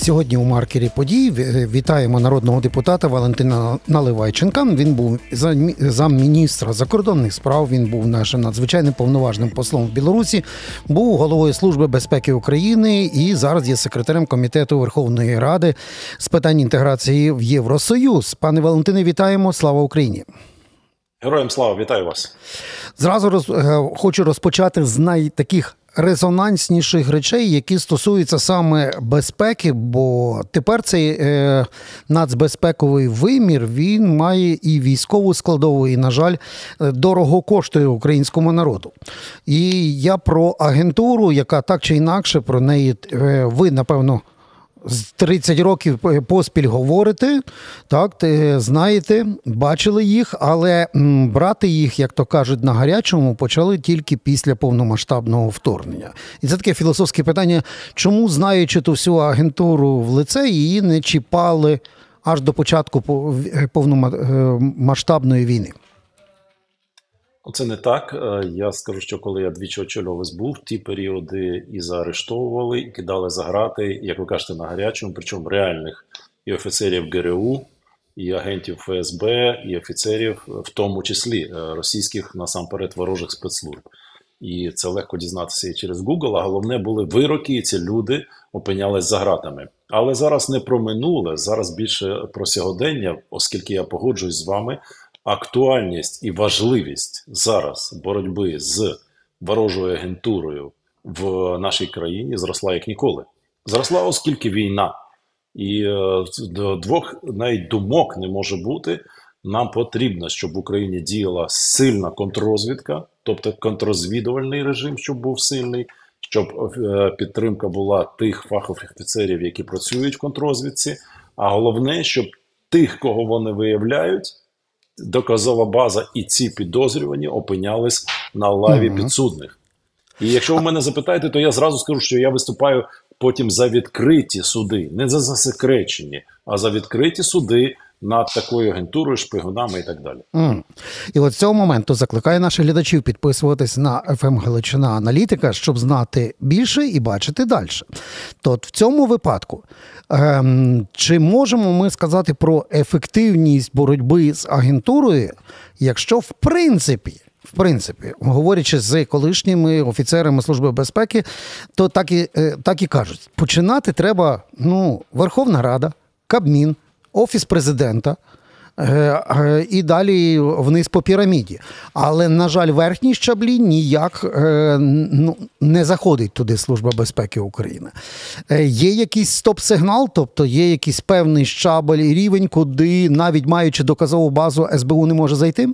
Сьогодні у маркері подій вітаємо народного депутата Валентина Наливайченка. Він був замміністра закордонних справ, він був нашим надзвичайним повноважним послом в Білорусі, був головою Служби безпеки України і зараз є секретарем Комітету Верховної Ради з питань інтеграції в Євросоюз. Пане Валентине, вітаємо. Слава Україні! Героям слава, вітаю вас. Зразу хочу розпочати з найтаких резонансніших речей, які стосуються саме безпеки, бо тепер цей нацбезпековий вимір, він має і військову складову, і, на жаль, дорого коштує українському народу. І я про агентуру, яка так чи інакше, про неї ви, напевно, з 30 років поспіль говорите, так, знаєте, бачили їх, але брати їх, як то кажуть, на гарячому почали тільки після повномасштабного вторгнення. І це таке філософське питання, чому, знаючи ту всю агентуру в лице, її не чіпали аж до початку повномасштабної війни? Це не так. Я скажу, що коли я двічі очолював СБУ, в ті періоди і заарештовували, і кидали за грати, як ви кажете, на гарячому, причому реальних і офіцерів ГРУ, і агентів ФСБ, і офіцерів, в тому числі російських, насамперед, ворожих спецслужб. І це легко дізнатися і через Google, а головне були вироки, і ці люди опинялись за гратами. Але зараз не про минуле, зараз більше про сьогодення, оскільки я погоджуюсь з вами, актуальність і важливість зараз боротьби з ворожою агентурою в нашій країні зросла як ніколи. Зросла, оскільки війна. І двох навіть думок не може бути. Нам потрібно, щоб в Україні діяла сильна контррозвідка, тобто контррозвідувальний режим, щоб був сильний, щоб підтримка була тих фахових офіцерів, які працюють в контррозвідці, а головне, щоб тих, кого вони виявляють, доказова база і ці підозрювані опинялись на лаві підсудних. І якщо ви мене запитаєте, то я зразу скажу, що я виступаю потім за відкриті суди. Не за засекречені, а за відкриті суди над такою агентурою, шпигунами і так далі. І от з цього моменту закликаю наших глядачів підписуватись на FM Галичина Аналітика, щоб знати більше і бачити далі. То в цьому випадку, чи можемо ми сказати про ефективність боротьби з агентурою, якщо в принципі, говорячи з колишніми офіцерами Служби безпеки, то так і кажуть, починати треба, Верховна Рада, Кабмін, Офіс президента і далі вниз по піраміді. Але, на жаль, верхні щаблі ніяк не заходить туди Служба безпеки України. Є якийсь стоп-сигнал, тобто є якийсь певний щабель і рівень, куди, навіть маючи доказову базу, СБУ не може зайти?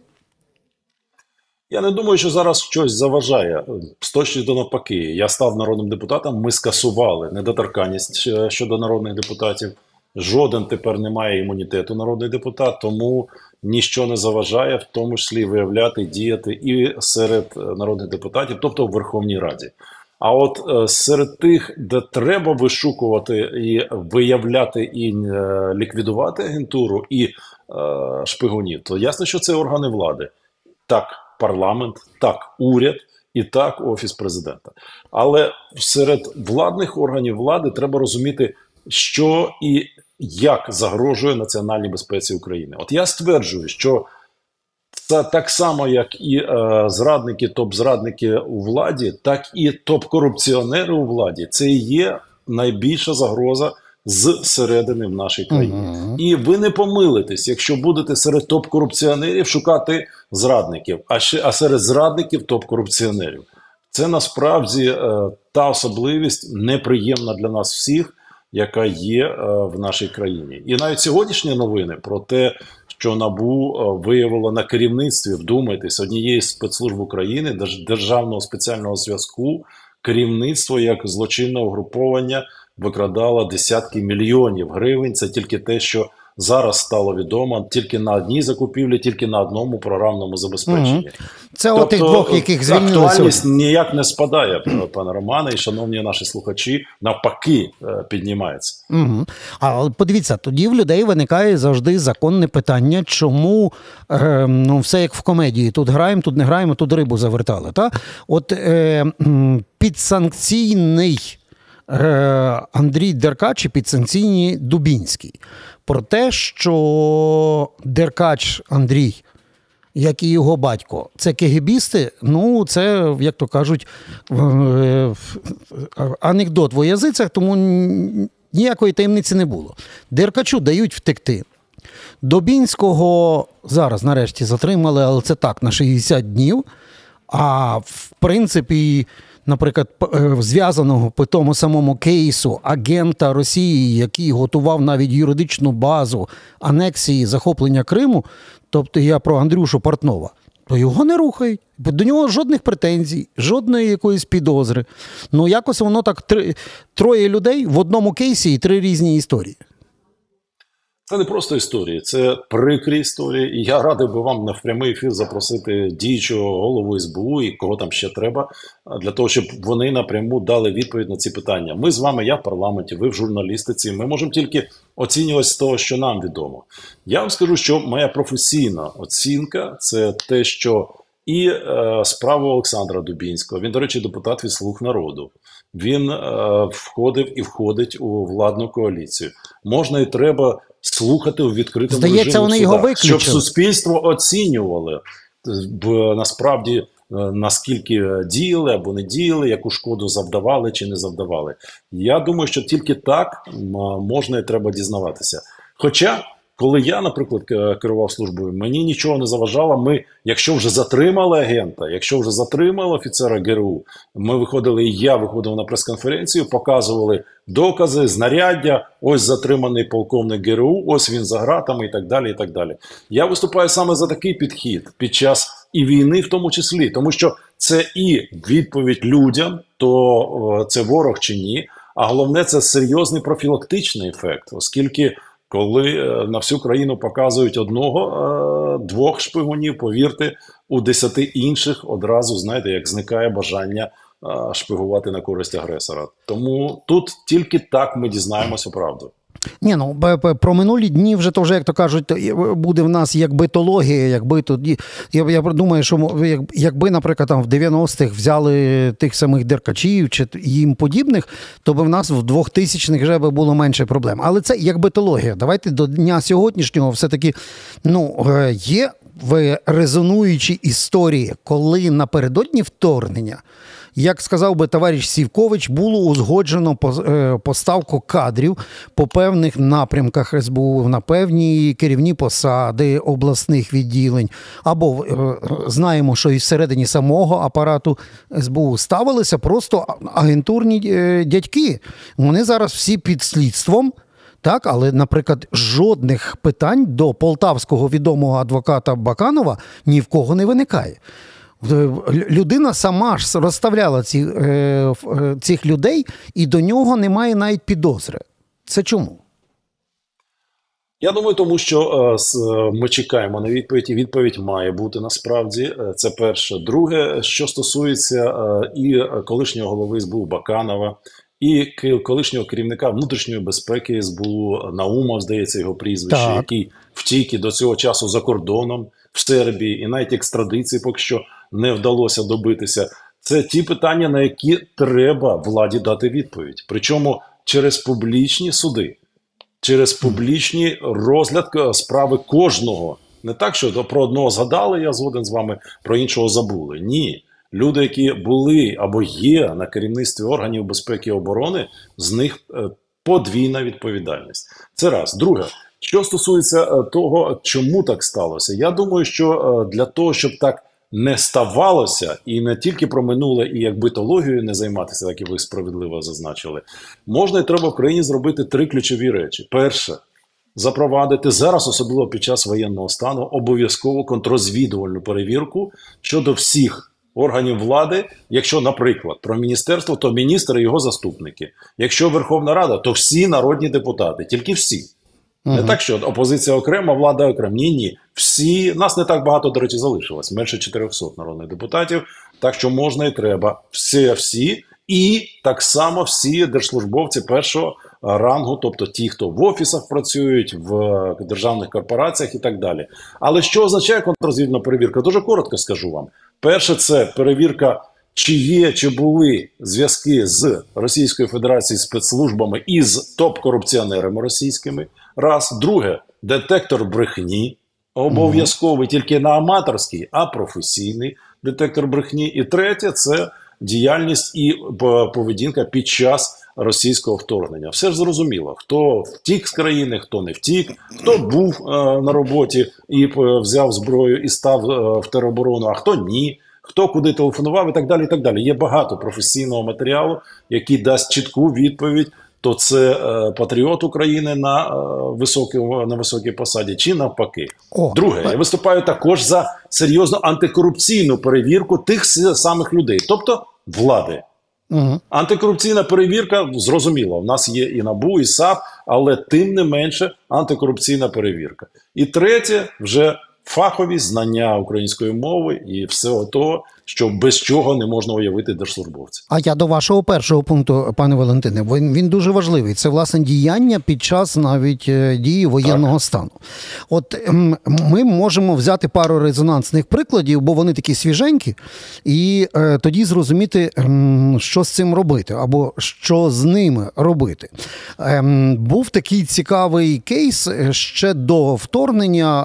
Я не думаю, що зараз щось заважає. З точності до навпаки. Я став народним депутатом, ми скасували недоторканність щодо народних депутатів. Жоден тепер не має імунітету народний депутат, тому ніщо не заважає, в тому числі виявляти, діяти і серед народних депутатів, тобто в Верховній Раді. А от серед тих, де треба вишукувати і виявляти і ліквідувати агентуру і шпигунів, то ясно, що це органи влади. Так, парламент, так, уряд і так, Офіс президента. Але серед владних органів влади треба розуміти, що і як загрожує національній безпеці України. От я стверджую, що це так само, як і зрадники, топ-зрадники у владі, так і топ-корупціонери у владі. Це і є найбільша загроза зсередини в нашій країні. І ви не помилитесь, якщо будете серед топ-корупціонерів шукати зрадників, а серед зрадників топ-корупціонерів. Це насправді та особливість неприємна для нас всіх, яка є в нашій країні. І навіть сьогоднішні новини про те, що НАБУ виявило на керівництві, вдумайтесь, однієї з спецслужб України, Державного спеціального зв'язку, керівництво як злочинне угруповання викрадало десятки мільйонів гривень. Це тільки те, що зараз стало відомо, тільки на одній закупівлі, тільки на одному програмному забезпеченні. Це тобто, тих двох, яких звільнили актуальність ніяк не спадає, пане Романе, і шановні наші слухачі, навпаки піднімається. А подивіться, тоді в людей виникає завжди законне питання, чому все як в комедії, тут граємо, тут не граємо, тут рибу завертали. Та? От підсанкційний Андрій Деркач і підсанкційні Дубінський. Про те, що Деркач Андрій, як і його батько, це кегебісти, ну, це, як то кажуть, анекдот в язицях, тому ніякої таємниці не було. Деркачу дають втекти. Добінського зараз, нарешті, затримали, але це так, на 60 днів. А в принципі, наприклад, зв'язаного по тому самому кейсу агента Росії, який готував навіть юридичну базу анексії захоплення Криму, тобто я про Андрюшу Портнова, то його не рухають. До нього жодних претензій, жодної якоїсь підозри. Ну, якось воно так, троє людей в одному кейсі і три різні історії. Це не просто історії, це прикрі історії. І я радий би вам на прямий ефір запросити діючого голову СБУ і кого там ще треба, для того, щоб вони напряму дали відповідь на ці питання. Ми з вами, я в парламенті, ви в журналістиці, ми можемо тільки оцінювати з того, що нам відомо. Я вам скажу, що моя професійна оцінка – це те, що і справа Олександра Дубінського, він, до речі, депутат від «Слуг народу», він входив і входить у владну коаліцію. Можна і треба слухати у відкритому Здається, вони його виключили. Щоб суспільство оцінювало насправді, наскільки діяли або не діяли, яку шкоду завдавали чи не завдавали. Я думаю, що тільки так можна і треба дізнаватися. Хоча, коли я, наприклад, керував службою, мені нічого не заважало. Ми, якщо вже затримали агента, якщо вже затримали офіцера ГРУ, ми виходили, і я виходив на прес-конференцію, показували докази, знаряддя, ось затриманий полковник ГРУ, ось він за ґратами і так далі, і так далі. Я виступаю саме за такий підхід під час і війни в тому числі, тому що це і відповідь людям, то це ворог чи ні, а головне це серйозний профілактичний ефект, оскільки коли на всю країну показують одного, двох шпигунів, повірте, у 10 інших одразу, знаєте, як зникає бажання шпигувати на користь агресора. Тому тут тільки так ми дізнаємося правду. Ні, ну, про минулі дні вже, то вже, як то кажуть, буде в нас як битологія, якби тоді, я думаю, що якби, наприклад, там в 90-х взяли тих самих Деркачів чи їм подібних, то би в нас в 2000-х вже би було менше проблем. Але це як битологія. Давайте до дня сьогоднішнього все-таки, ну, є в резонуючій історії, коли напередодні вторгнення, як сказав би товариш Сівкович, було узгоджено поставку кадрів по певних напрямках СБУ, на певні керівні посади обласних відділень. Або знаємо, що і всередині самого апарату СБУ ставилися просто агентурні дядьки. Вони зараз всі під слідством. Так, але, наприклад, жодних питань до полтавського відомого адвоката Баканова ні в кого не виникає. Людина сама ж розставляла цих людей, і до нього немає навіть підозри. Це чому? Я думаю, тому що ми чекаємо на відповідь, і відповідь має бути насправді. Це перше. Друге, що стосується і колишнього голови СБУ Баканова, і колишнього керівника внутрішньої безпеки СБУ Наумов, здається, його прізвище, так, який втік до цього часу за кордоном в Сербії, і навіть екстрадиції поки що не вдалося добитися. Це ті питання, на які треба владі дати відповідь. Причому через публічні суди, через публічний розгляд справи кожного. Не так, що про одного згадали, я згоден з вами, про іншого забули. Ні. Люди, які були або є на керівництві органів безпеки і оборони, з них подвійна відповідальність. Це раз. Друге, що стосується того, чому так сталося, я думаю, що для того, щоб так не ставалося, і не тільки про минуле, і як битологією не займатися, так і ви справедливо зазначили, можна і треба в країні зробити 3 ключові речі. Перше, запровадити зараз, особливо під час воєнного стану, обов'язкову контррозвідувальну перевірку щодо всіх органів влади. Якщо, наприклад, про міністерство, то міністр і його заступники. Якщо Верховна Рада, то всі народні депутати, тільки всі. Не так, що опозиція окрема, влада окрема. Ні. Всі, нас не так багато, до речі, залишилось. Менше 400 народних депутатів. Так що можна і треба. Всі. І так само всі держслужбовці першого рангу, тобто ті, хто в офісах працюють, в державних корпораціях і так далі. Але що означає контррозвідувальна перевірка? Дуже коротко скажу вам. Перше, це перевірка чи є, чи були зв'язки з Російською Федерацією спецслужбами і з топ-корупціонерами російськими. Раз. Друге, детектор брехні. Обов'язковий тільки не аматорський, а професійний детектор брехні. І третє – це діяльність і поведінка під час російського вторгнення. Все ж зрозуміло, хто втік з країни, хто не втік, хто був на роботі і взяв зброю і став в тероборону, а хто ні, хто куди телефонував і так далі, і так далі. Є багато професійного матеріалу, який дасть чітку відповідь, то це патріот України на високій посаді, чи навпаки. Друге, я виступаю також за серйозну антикорупційну перевірку тих самих людей, тобто влади. Антикорупційна перевірка, зрозуміло, в нас є і НАБУ, і САП, але тим не менше антикорупційна перевірка. І третє, вже фахові знання української мови і всього того, що без чого не можна уявити держслужбовця. А я до вашого першого пункту, пане Валентине, він дуже важливий. Це, власне, діяння під час навіть дії воєнного стану. От ми можемо взяти пару резонансних прикладів, бо вони такі свіженькі, і тоді зрозуміти, що з цим робити, або що з ними робити. Був такий цікавий кейс ще до вторгнення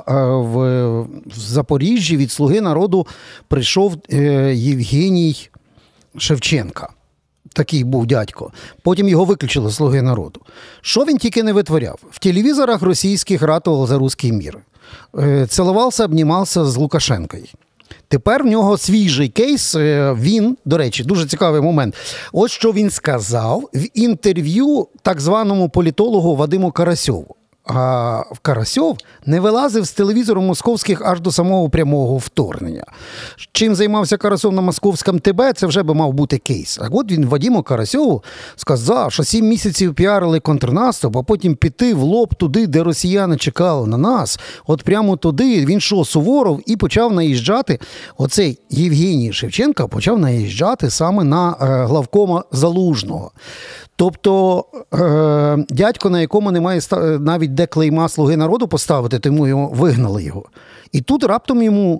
в Запоріжжі від «Слуги народу» прийшов Євгеній Шевченка. Такий був дядько. Потім його виключили з «Слуги народу». Що він тільки не витворяв? В телевізорах російських ратував за русський мір. Цілувався, обнімався з Лукашенкою. Тепер в нього свіжий кейс. Він, до речі, дуже цікавий момент. Ось що він сказав в інтерв'ю так званому політологу Вадиму Карасьову. А Карасьов не вилазив з телевізору московських аж до самого прямого вторгнення. Чим займався Карасьов на московському ТБ, це вже би мав бути кейс. А от він Вадиму Карасьову сказав, що 7 місяців піарили контрнаступ, а потім піти в лоб туди, де росіяни чекали на нас. От прямо туди він що, Суворов, і почав наїжджати. Оцей Євгеній Шевченко почав наїжджати саме на главкома Залужного. Тобто дядько, на якому немає навіть де клейма «Слуги народу» поставити, тому його вигнали його. І тут раптом йому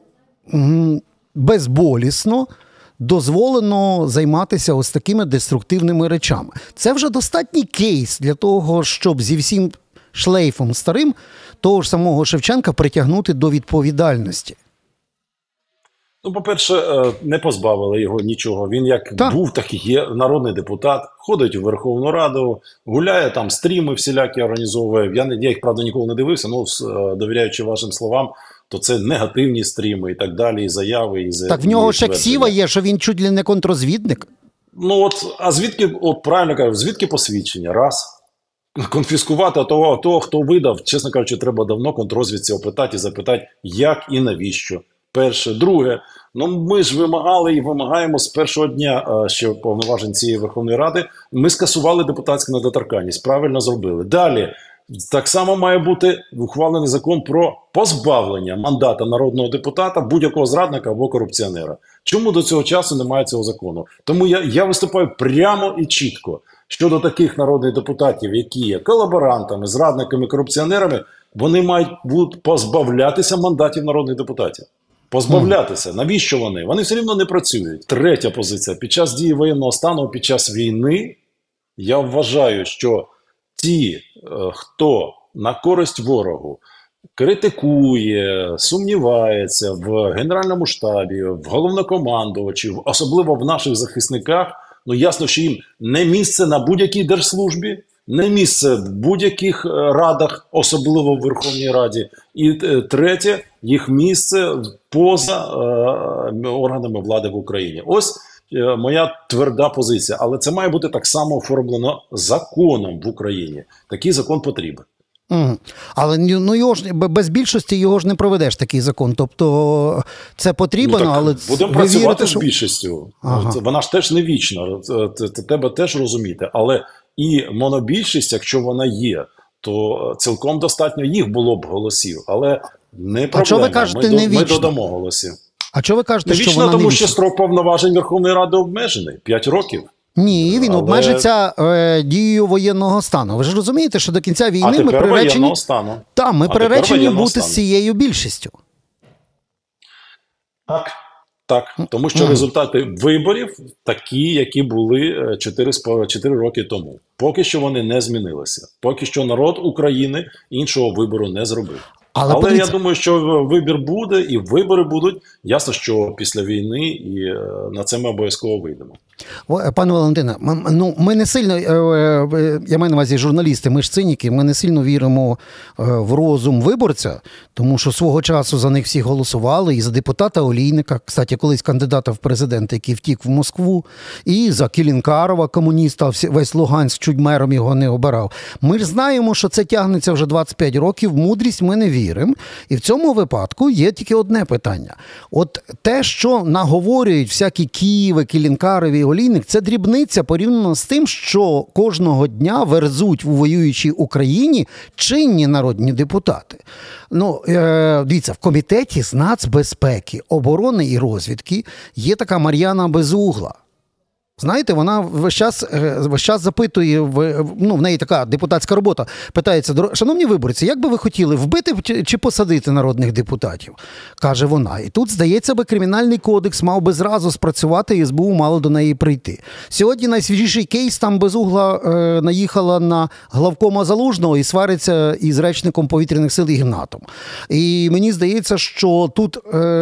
безболісно дозволено займатися ось такими деструктивними речами. Це вже достатній кейс для того, щоб зі всім шлейфом старим того ж самого Шевченка притягнути до відповідальності. Ну, по-перше, не позбавили його нічого. Він як був, так і є народний депутат, ходить у Верховну Раду, гуляє там, стріми всілякі організовує. Я їх, правда, ніколи не дивився, але довіряючи вашим словам, то це негативні стріми і так далі, і заяви, і так в нього ще ксіва є, що він чуть ли не контррозвідник. Ну от, а звідки, от правильно кажу, звідки посвідчення? Раз. Конфіскувати того, хто видав, чесно кажучи, треба давно контррозвідці опитати і запитати, як і навіщо. Перше. Друге, ми ж вимагали і вимагаємо з першого дня, що повноважень цієї Верховної Ради, ми скасували депутатську недоторканність, правильно зробили. Далі, так само має бути ухвалений закон про позбавлення мандата народного депутата будь-якого зрадника або корупціонера. Чому до цього часу немає цього закону? Тому я виступаю прямо і чітко щодо таких народних депутатів, які є колаборантами, зрадниками, корупціонерами, вони мають будуть позбавлятися мандатів народних депутатів. Позбавлятися. Навіщо вони? Вони все рівно не працюють. Третя позиція. Під час дії воєнного стану, під час війни, я вважаю, що ті, хто на користь ворогу критикує, сумнівається в Генеральному штабі, в головнокомандувачі, особливо в наших захисниках, ясно, що їм не місце на будь-якій держслужбі, не місце в будь-яких радах, особливо в Верховній Раді. І третє, їх місце поза органами влади в Україні. Ось моя тверда позиція. Але це має бути так само оформлено законом в Україні. Такий закон потрібен. Але його ж, без більшості його ж не проведеш, такий закон. Тобто це потрібно, але... Будемо працювати з більшістю. Ага. Вона ж теж не вічна. Тебе теж розуміти. Але і монобільшість, якщо вона є, то цілком достатньо їх було б голосів. Але не проблема. А що ви кажете, не вічно? Ми додамо голосів. А що ви кажете, не що вічно, вона не тому вічна? що строк повноважень Верховної Ради обмежений. 5 років. Ні, він обмежиться дією воєнного стану. Ви ж розумієте, що до кінця війни ми приречені... ми приречені бути з цією більшістю. Так. Так, тому що результати виборів такі, які були 4 роки тому. Поки що вони не змінилися. Поки що народ України іншого вибору не зробив. Але я думаю, що вибір буде і вибори будуть. Ясно, що після війни, і на це ми обов'язково вийдемо. Пане Валентине, ми не сильно, я маю на увазі журналісти, ми ж циніки, ми не сильно віримо в розум виборця, тому що свого часу за них всі голосували, і за депутата Олійника, кстати, колись кандидата в президенти, який втік в Москву, і за Кілінкарова, комуніста, весь Луганськ чуть мером його не обирав. Ми ж знаємо, що це тягнеться вже 25 років, в мудрість ми не віримо, і в цьому випадку є тільки одне питання. От те, що наговорюють всякі Києви, Кілінкарові, Олійник – це дрібниця порівняно з тим, що кожного дня верзуть у воюючій Україні чинні народні депутати. Дивіться, в комітеті з нацбезпеки, оборони і розвідки є така Мар'яна Безугла. Знаєте, вона весь час запитує, в неї така депутатська робота, питається: шановні виборці, як би ви хотіли, вбити чи посадити народних депутатів? Каже вона. І тут, здається, кримінальний кодекс мав би зразу спрацювати, і СБУ мало до неї прийти. Сьогодні найсвіжіший кейс, там Безугла наїхала на главкома Залужного і свариться із речником повітряних сил Ігнатом. І мені здається, що тут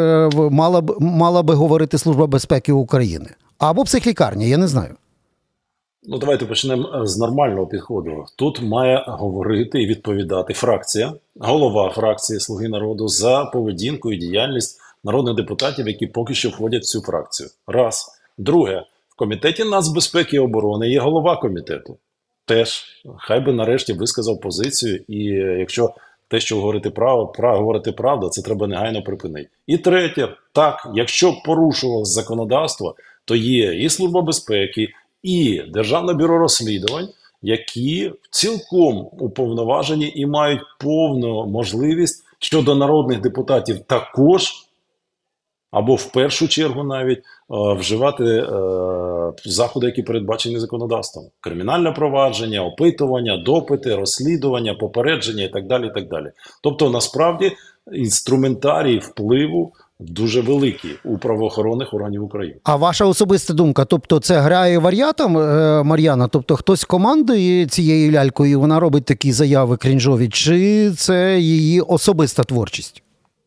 мала би говорити Служба безпеки України. Або психлікарня, я не знаю. Давайте почнемо з нормального підходу. Тут має говорити і відповідати фракція, голова фракції «Слуги народу» за поведінку і діяльність народних депутатів, які поки що входять в цю фракцію. Раз. Друге. В комітеті нацбезпеки і оборони є голова комітету. Теж. Хай би нарешті висказав позицію, і якщо те, що говорити правда, це треба негайно припинити. І третє. Так, якщо порушувалось законодавство, то є і Служба безпеки, і Державне бюро розслідувань, які цілком уповноважені і мають повну можливість щодо народних депутатів також, або в першу чергу навіть, вживати заходи, які передбачені законодавством. Кримінальне провадження, опитування, допити, розслідування, попередження і так далі, і так далі. Тобто, насправді, інструментарій впливу дуже великі у правоохоронних органів України. А ваша особиста думка, тобто це грає вар'ятом Мар'яна? Тобто хтось командує цією лялькою, вона робить такі заяви крінжові, чи це її особиста творчість?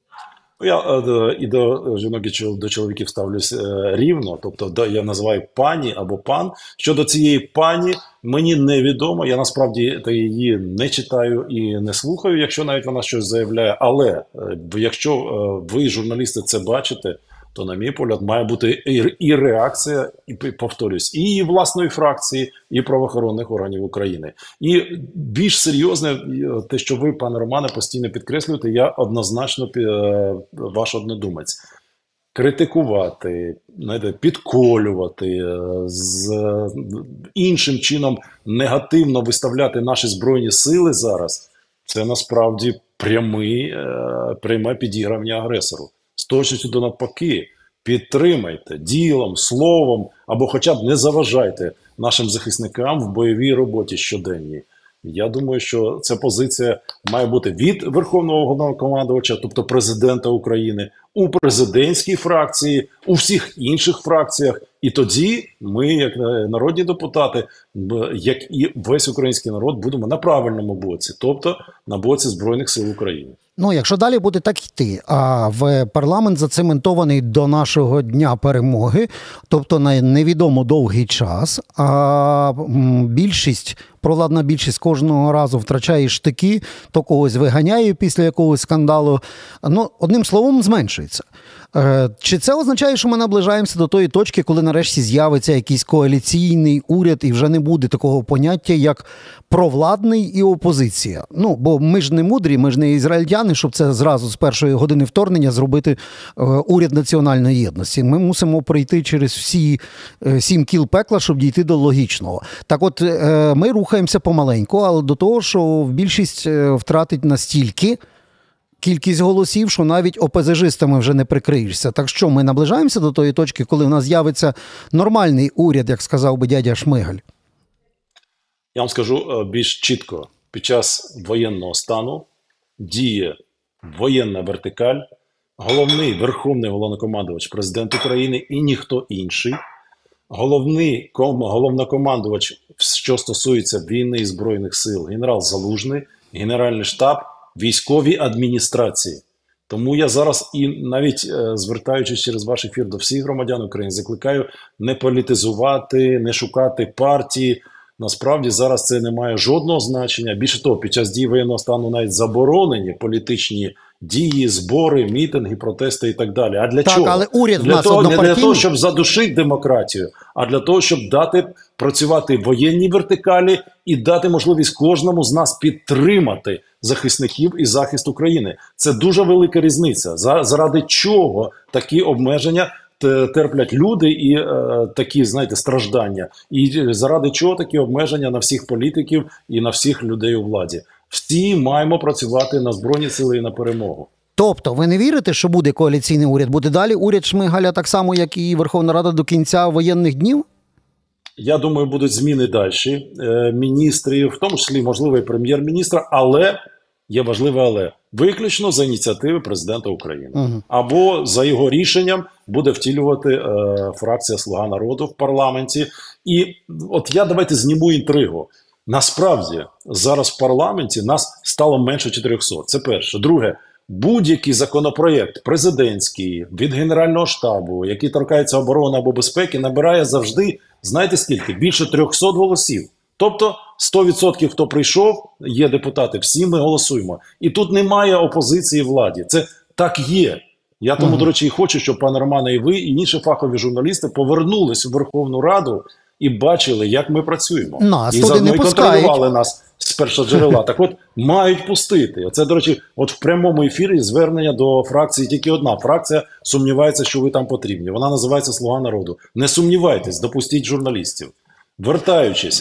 Я і до жінок, і до чоловіків ставлюсь рівно, тобто я називаю пані або пан. Щодо цієї пані, мені невідомо, я насправді її не читаю і не слухаю, якщо навіть вона щось заявляє, але якщо ви, журналісти, це бачите, то, на мій погляд, має бути і реакція, і, повторюсь, і її власної фракції, і правоохоронних органів України. І більш серйозне, те, що ви, пане Романе, постійно підкреслюєте, я однозначно ваш однодумець. Критикувати, підколювати, з іншим чином негативно виставляти наші Збройні Сили зараз, це насправді пряме підігравання агресору. З точністю до навпаки, підтримайте ділом, словом, або хоча б не заважайте нашим захисникам в бойовій роботі щоденній. Я думаю, що ця позиція має бути від Верховного Головнокомандувача, тобто президента України, у президентській фракції, у всіх інших фракціях. І тоді ми, як народні депутати, як і весь український народ, будемо на правильному боці, тобто на боці Збройних сил України. Якщо далі буде так йти, а в парламент зацементований до нашого Дня перемоги, тобто на невідомо довгий час, а провладна більшість кожного разу втрачає штики, то когось виганяє після якогось скандалу, одним словом, зменшується. Чи це означає, що ми наближаємося до тої точки, коли нарешті з'явиться якийсь коаліційний уряд і вже не буде такого поняття, як провладний і опозиція? Бо ми ж не мудрі, ми ж не ізраїльтяни, щоб це зразу з першої години вторгнення зробити уряд національної єдності. Ми мусимо пройти через всі 7 кіл пекла, щоб дійти до логічного. Так от, ми рухаємося помаленьку, але до того, що більшість втратить настільки кількість голосів, що навіть ОПЗЖистами вже не прикриєшся. Так що, ми наближаємося до тої точки, коли в нас з'явиться нормальний уряд, як сказав би дядя Шмигаль? Я вам скажу більш чітко. Під час воєнного стану діє воєнна вертикаль, головний верховний головнокомандувач, президент України і ніхто інший. Головнокомандувач, що стосується війни і Збройних сил, генерал Залужний, Генеральний штаб, військові адміністрації. Тому я зараз і навіть звертаючись через ваш ефір до всіх громадян України, закликаю не політизувати, не шукати партії. Насправді зараз це не має жодного значення. Більше того, під час дії воєнного стану навіть заборонені політичні дії, збори, мітинги, протести і так далі. А для чого? Але уряд Не для того, щоб задушити демократію, а для того, щоб дати працювати воєнній вертикалі і дати можливість кожному з нас підтримати захисників і захист України. Це дуже велика різниця. Заради чого такі обмеження терплять люди і такі, знаєте, страждання. І заради чого такі обмеження на всіх політиків і на всіх людей у владі. Всі маємо працювати на Збройні сили і на перемогу. Тобто ви не вірите, що буде коаліційний уряд? Буде далі уряд Шмигаля так само, як і Верховна Рада до кінця воєнних днів? Я думаю, будуть зміни далі. Міністрів, в тому числі, можливо, і прем'єр-міністра, але, є важливе але, виключно за ініціативи президента України. Угу. Або за його рішенням буде втілювати фракція «Слуга народу» в парламенті. І от я давайте зніму інтригу. Насправді, зараз в парламенті нас стало менше 400. Це перше. Друге, будь-який законопроєкт президентський, від Генерального штабу, який торкається оборони або безпеки, набирає завжди, знаєте скільки? Більше 300 голосів. Тобто 100% хто прийшов, є депутати, всі ми голосуємо. І тут немає опозиції владі. Це так є. Я тому, до речі, і хочу, щоб пане Романе, і ви, і інші фахові журналісти повернулись у Верховну Раду і бачили, як ми працюємо. Нас і туди не пускають. контролювали нас з першого джерела. Так от, мають пустити. Це, до речі, от в прямому ефірі звернення до фракції. Тільки одна фракція сумнівається, що ви там потрібні. Вона називається «Слуга народу». Не сумнівайтесь, допустіть журналістів. Вертаючись,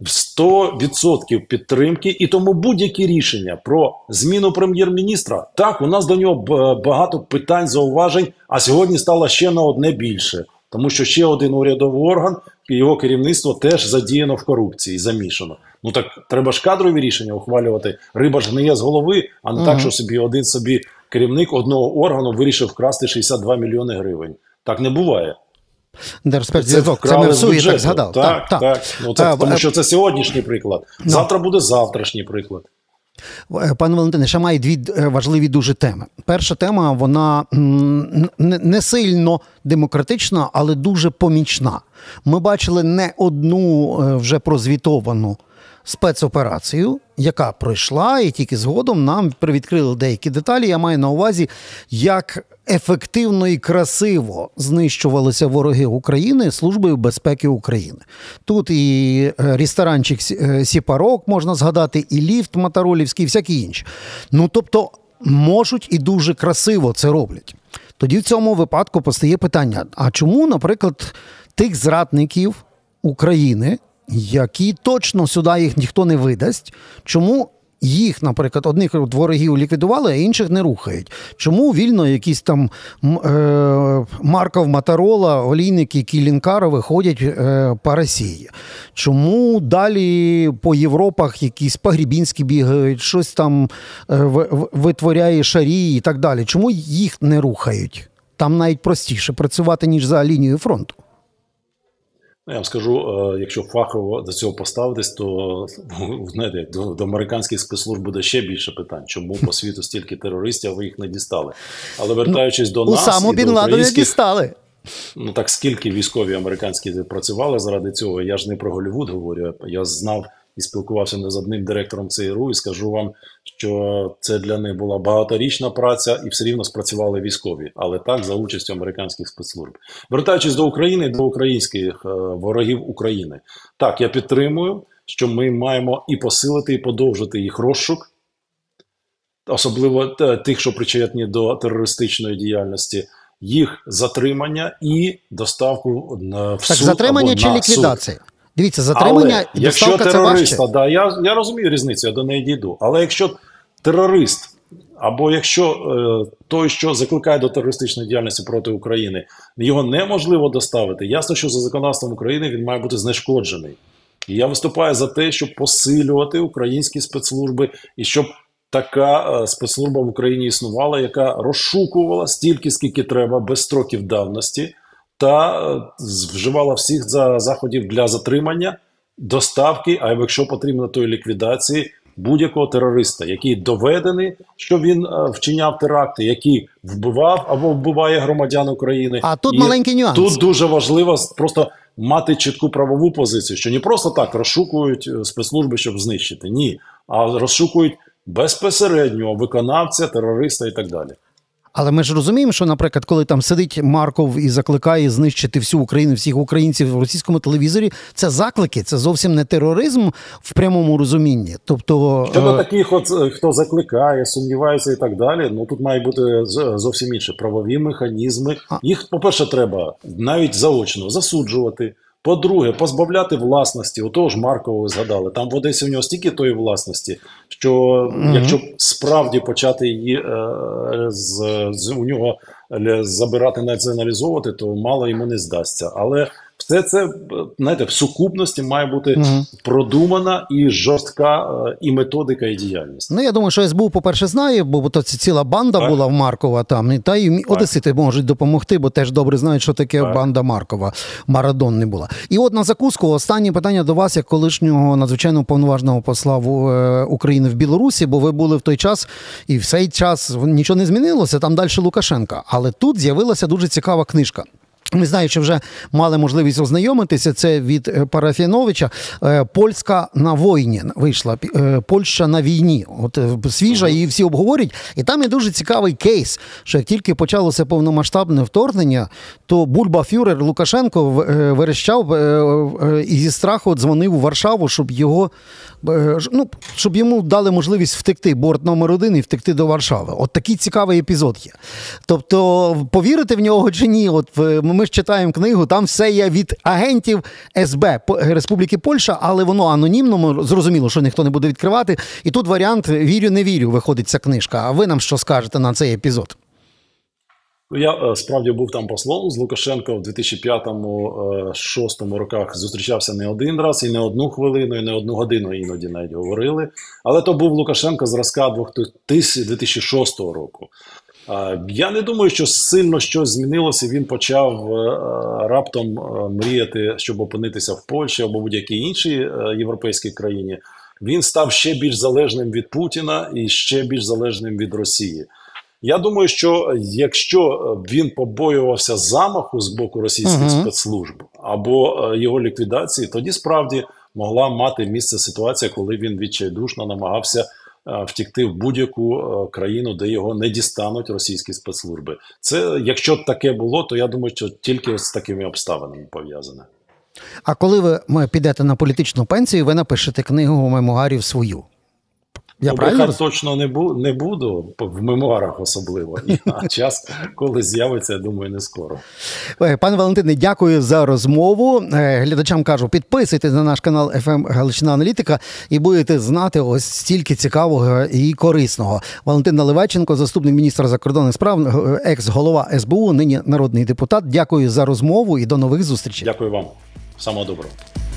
100% підтримки, і тому будь-які рішення про зміну прем'єр-міністра, так, у нас до нього багато питань, зауважень, а сьогодні стало ще на одне більше. Тому що ще один урядовий орган, його керівництво теж задіяно в корупції, замішано. Ну так треба ж кадрові рішення ухвалювати. Риба ж гниє з голови, а не так, що один керівник одного органу вирішив вкрасти 62 мільйони гривень. Так не буває. Держспецзв'язок, це ми в СУЄ так згадав. Так. Ну, тому що це сьогоднішній приклад. Завтра буде завтрашній приклад. Пане Валентине, ще має дві важливі дуже теми. Перша тема, вона не сильно демократична, але дуже помічна. Ми бачили не одну вже прозвітовану спецоперацію, яка пройшла, і тільки згодом нам привідкрили деякі деталі. Я маю на увазі, як ефективно і красиво знищувалися вороги України Службою безпеки України. Тут і ресторанчик «Сіпарок» можна згадати, і ліфт моторолівський, і всякі інші. Ну, тобто, можуть і дуже красиво це роблять. Тоді в цьому випадку постає питання, а чому, наприклад, тих зрадників України, які точно сюди їх ніхто не видасть, чому їх, наприклад, одних ворогів ліквідували, а інших не рухають? Чому вільно якісь там Марков, Моторола, Олійники, Кілінкарови ходять по Росії? Чому далі по Європах якісь Погребінські бігають, щось там витворяє Шарій і так далі? Чому їх не рухають? Там навіть простіше працювати, ніж за лінією фронту. Я вам скажу, якщо фахово до цього поставитись, то знаєте, до американських спецслужб буде ще більше питань. Чому по світу стільки терористів, а ви їх не дістали? Але вертаючись до нас Усаму і до Бін Ладена дістали. Ну так скільки військові американські працювали заради цього? Я ж не про Голлівуд говорю, я знав і спілкувався не з одним директором ЦРУ, і скажу вам, що це для них була багаторічна праця, і все рівно спрацювали військові, але так, за участю американських спецслужб. Вертаючись до України, до українських ворогів України. Так, я підтримую, що ми маємо і посилити, і подовжити їх розшук, особливо тих, що причетні до терористичної діяльності, їх затримання і доставку в суд. Так, затримання чи ліквідація? Суд. Дивіться, затримання і доставка – це важче. Да, я розумію різницю, я до неї дійду. Але якщо терорист, або якщо той, що закликає до терористичної діяльності проти України, його неможливо доставити, ясно, що за законодавством України він має бути знешкоджений. І я виступаю за те, щоб посилювати українські спецслужби і щоб така спецслужба в Україні існувала, яка розшукувала стільки, скільки треба, без строків давності, та вживала всіх заходів для затримання, доставки, а якщо потрібно, то й ліквідації будь-якого терориста, який доведений, що він вчиняв теракти, який вбивав або вбиває громадян України. А тут маленький нюанс. Тут дуже важливо просто мати чітку правову позицію, що не просто так розшукують спецслужби, щоб знищити. Ні, а розшукують безпосередньо виконавця, терориста і так далі. Але ми ж розуміємо, що, наприклад, коли там сидить Марков і закликає знищити всю Україну, всіх українців в російському телевізорі, це заклики, це зовсім не тероризм в прямому розумінні. Тобто щодо таких, хто закликає, сумнівається і так далі, ну тут має бути зовсім інше правові механізми. Їх, по-перше, треба навіть заочно засуджувати. По-друге, позбавляти власності. Отого ж Маркова ви згадали. Там в Одесі у нього стільки тої власності, що якщо справді почати її у нього забирати, націоналізовувати, то мало йому не здасться. Але все це, знаєте, в сукупності має бути продумана і жорстка і методика, і діяльність. Ну, я думаю, що СБУ, по-перше, знає, бо то ціла банда була в Маркова там, та й одесити можуть допомогти, бо теж добре знають, що таке банда Маркова. Марадон не була. І от на закуску останнє питання до вас, як колишнього надзвичайно повноважного посла України в Білорусі, бо ви були в той час, і в цей час нічого не змінилося, там далі Лукашенка. Але тут з'явилася дуже цікава книжка. Ми знаємо, що вже мали можливість ознайомитися, це від Парафіновича. «Польська на війні» вийшла, «Польща на війні». От свіжа, її всі обговорюють. І там є дуже цікавий кейс, що як тільки почалося повномасштабне вторгнення, то бульба-фюрер Лукашенко верещав і зі страху дзвонив у Варшаву, щоб йому дали можливість втекти, борт номер 1 і втекти до Варшави. От такий цікавий епізод є. Тобто, повірити в нього чи ні, от ми ж читаємо книгу, там все є від агентів СБ Республіки Польща, але воно анонімно, зрозуміло, що ніхто не буде відкривати. І тут варіант «вірю-не вірю» виходить ця книжка. А ви нам що скажете на цей епізод? Я справді був там послом з Лукашенко в 2005-2006 роках. Зустрічався не один раз, і не одну хвилину, і не одну годину іноді навіть говорили. Але то був Лукашенко зразка 2006 року. Я не думаю, що сильно щось змінилося. Він почав раптом мріяти, щоб опинитися в Польщі або будь-якій іншій європейській країні. Він став ще більш залежним від Путіна і ще більш залежним від Росії. Я думаю, що якщо він побоювався замаху з боку російських спецслужб або його ліквідації, тоді справді могла мати місце ситуація, коли він відчайдушно намагався втікти в будь-яку країну, де його не дістануть російські спецслужби. Це, якщо таке було, то я думаю, що тільки з такими обставинами пов'язане. А коли ви підете на політичну пенсію, ви напишете книгу мемуарів свою? Я правильно? Точно не буду, в мемуарах особливо. А час, коли з'явиться, я думаю, не скоро. Пане Валентине, дякую за розмову. Глядачам кажу, підписуйтесь на наш канал «ФМ Галичина Аналітика» і будете знати ось стільки цікавого і корисного. Валентин Наливайченко, заступник міністра закордонних справ, екс-голова СБУ, нині народний депутат. Дякую за розмову і до нових зустрічей. Дякую вам. Всього доброго.